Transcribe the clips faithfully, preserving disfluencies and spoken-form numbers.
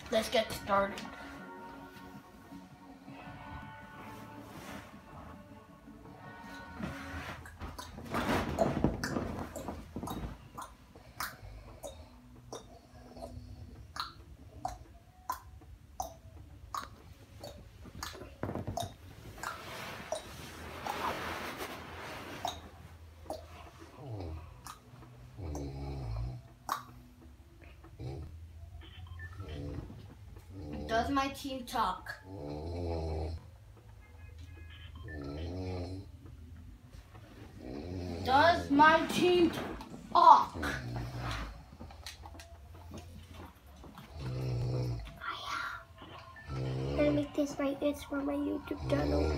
Let's get started. Does my team talk? Does my team talk? I'm gonna make this right. It's for my YouTube channel.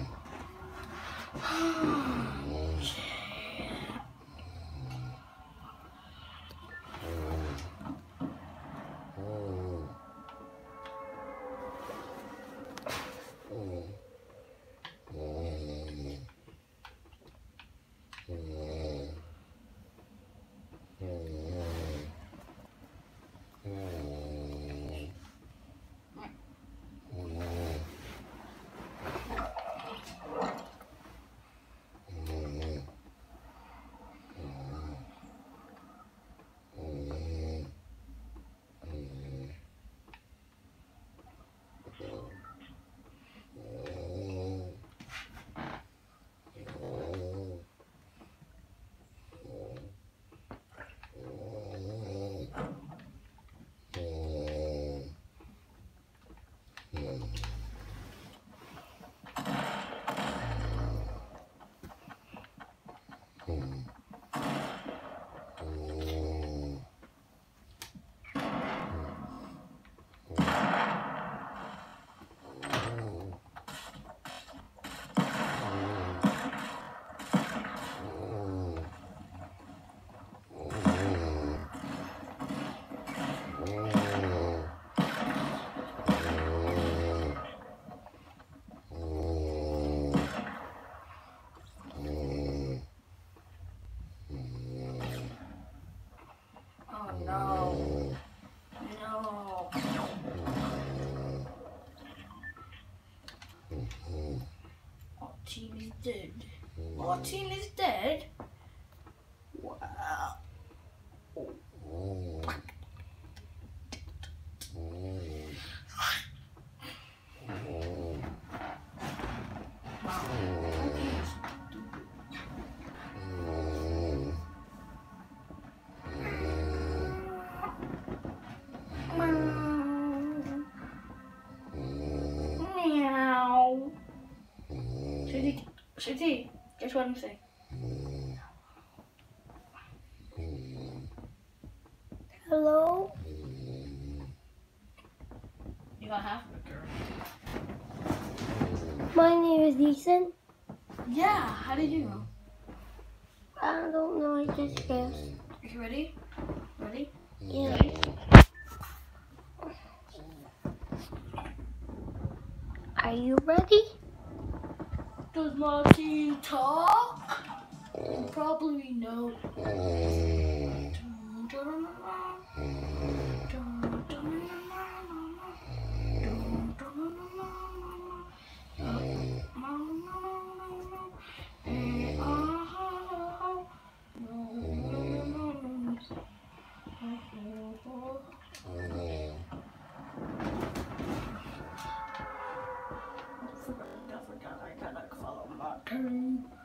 No. No. Our team is dead. Our team is dead? Wow. Meow. Susie, Susie, guess what I'm saying? Hello? You got half of it, girl. My name is Ethan. Yeah, how did you know? I don't know, I just guessed. You ready? Ready? Yeah. Ready? Are you ready? Does my team talk? You probably know. I forgot I gotta follow my turn.